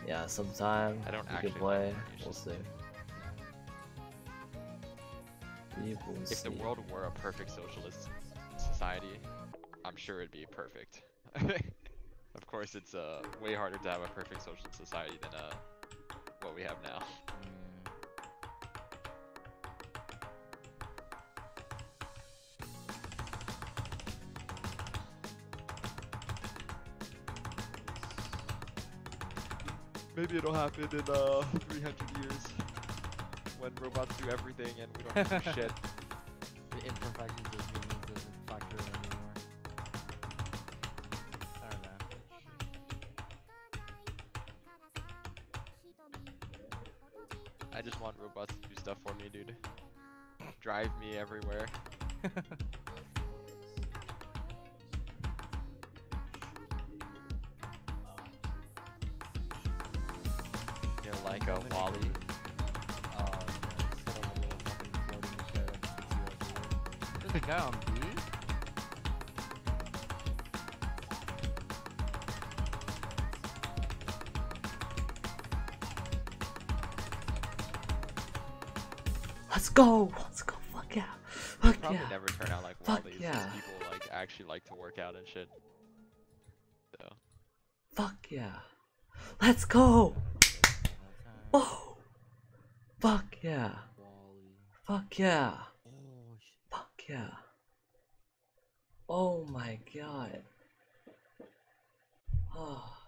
Yeah, sometime I don't we actually could play. like We'll see. We will If see. the world were a perfect socialist society, I'm sure it'd be perfect. Of course, it's way harder to have a perfect social society than what we have now. Maybe it'll happen in 300 years when robots do everything and we don't have to do shit. The imperfections of humans doesn't factor in anymore. I don't know. I just want robots to do stuff for me, dude. Drive me everywhere. You know, like a Wally. There's a guy on B? Let's go! Let's go! Fuck yeah! Fuck Probably yeah! never turn out like Fuck Wally's yeah. since people like actually like to work out and shit. So. Fuck yeah! Let's go! Whoa! Fuck yeah! Fuck yeah! Fuck yeah! Oh my god! Oh.